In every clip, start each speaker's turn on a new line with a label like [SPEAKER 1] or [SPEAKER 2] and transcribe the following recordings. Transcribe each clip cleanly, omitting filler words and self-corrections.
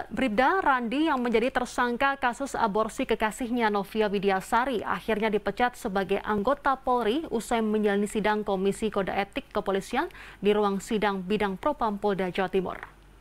[SPEAKER 1] Bribda Randi yang menjadi tersangka kasus aborsi kekasihnya Novia Widiasari akhirnya dipecat sebagai anggota Polri usai menjalani sidang Komisi Kode Etik Kepolisian di ruang sidang bidang Propam Polda Jawa Timur.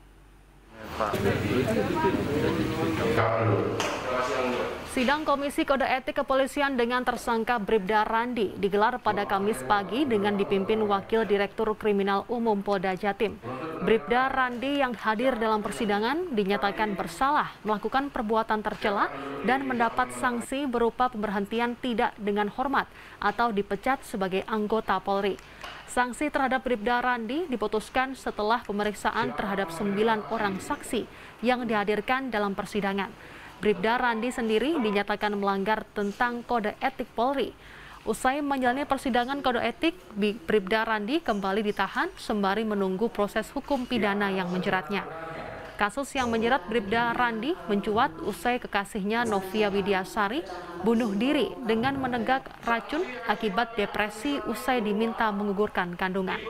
[SPEAKER 1] Sidang Komisi Kode Etik Kepolisian dengan tersangka Bribda Randi digelar pada Kamis pagi dengan dipimpin Wakil Direktur Kriminal Umum Polda Jatim. Bribda Randi yang hadir dalam persidangan dinyatakan bersalah melakukan perbuatan tercela dan mendapat sanksi berupa pemberhentian tidak dengan hormat atau dipecat sebagai anggota Polri. Sanksi terhadap Bribda Randi diputuskan setelah pemeriksaan terhadap 9 orang saksi yang dihadirkan dalam persidangan. Bribda Randi sendiri dinyatakan melanggar tentang kode etik Polri. Usai menjalani persidangan kode etik, Bribda Randi kembali ditahan sembari menunggu proses hukum pidana yang menjeratnya. Kasus yang menjerat Bribda Randi mencuat usai kekasihnya Novia Widiasari bunuh diri dengan menenggak racun akibat depresi usai diminta menggugurkan kandungan.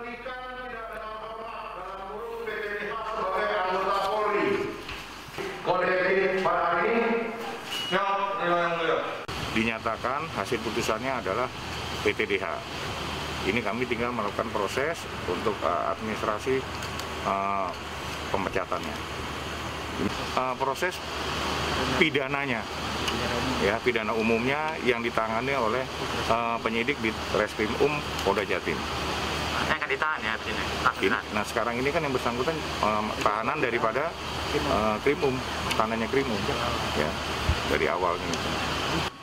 [SPEAKER 2] Dinyatakan hasil putusannya adalah PTDH. Ini kami tinggal melakukan proses untuk administrasi pemecatannya. Proses pidananya, ya pidana umumnya yang ditangani oleh penyidik di Reskrim Polda Jatim.
[SPEAKER 3] Akan ditahan ya ini.
[SPEAKER 2] Nah sekarang ini kan yang bersangkutan tahanan daripada Krimum, tahanannya Krimum, ya dari awalnya.